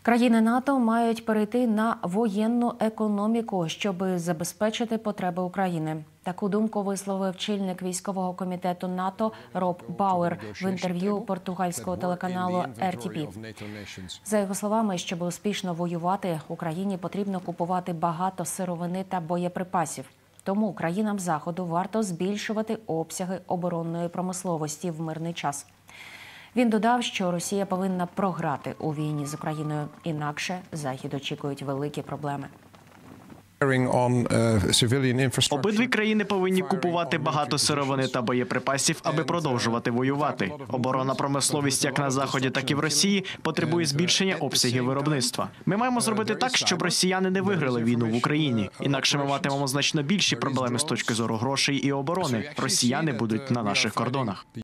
Країни НАТО мають перейти на воєнну економіку, щоб забезпечити потреби України. Таку думку висловив очільник військового комітету НАТО Роб Бауер в інтерв'ю португальського телеканалу RTP. За його словами, щоб успішно воювати, Україні потрібно купувати багато сировини та боєприпасів. Тому країнам Заходу варто збільшувати обсяги оборонної промисловості в мирний час. Він додав, що Росія повинна програти у війні з Україною, інакше Захід очікують великі проблеми. Обидві країни повинні купувати багато сировини та боєприпасів, аби продовжувати воювати. Оборонна промисловість як на Заході, так і в Росії потребує збільшення обсягів виробництва. Ми маємо зробити так, щоб росіяни не виграли війну в Україні. Інакше ми матимемо значно більші проблеми з точки зору грошей і оборони. Росіяни будуть на наших кордонах.